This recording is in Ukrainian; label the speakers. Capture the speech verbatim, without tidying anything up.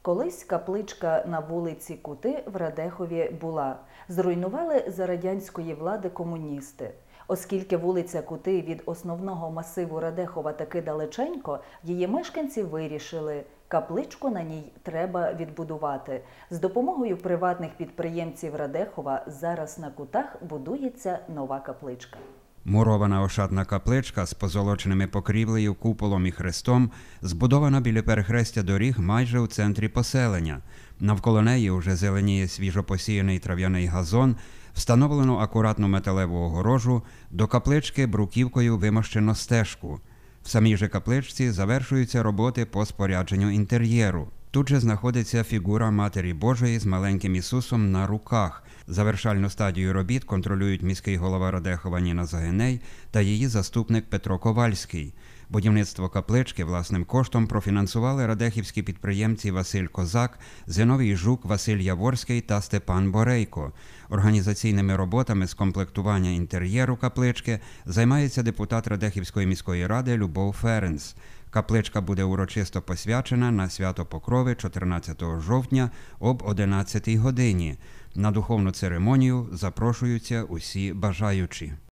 Speaker 1: Колись капличка на вулиці Кути в Радехові була. Зруйнували за радянської влади комуністи. Оскільки вулиця Кути від основного масиву Радехова таки далеченько, її мешканці вирішили – капличку на ній треба відбудувати. З допомогою приватних підприємців Радехова зараз на Кутах будується нова капличка.
Speaker 2: Мурована ошатна капличка з позолоченими покрівлею, куполом і хрестом збудована біля перехрестя доріг майже у центрі поселення. Навколо неї уже зеленіє свіжопосіяний трав'яний газон, встановлено акуратну металеву огорожу, до каплички бруківкою вимощено стежку. В самій же капличці завершуються роботи по спорядженню інтер'єру. Тут же знаходиться фігура Матері Божої з маленьким Ісусом на руках. Завершальну стадію робіт контролюють міський голова Радехова Ніна Загиней та її заступник Петро Ковальський. Будівництво каплички власним коштом профінансували радехівські підприємці Василь Козак, Зиновій Жук, Василь Яворський та Степан Борейко. Організаційними роботами з комплектування інтер'єру каплички займається депутат Радехівської міської ради Любов Ференц. Капличка буде урочисто посвячена на свято Покрови чотирнадцятого жовтня об одинадцятій годині. На духовну церемонію запрошуються усі бажаючі.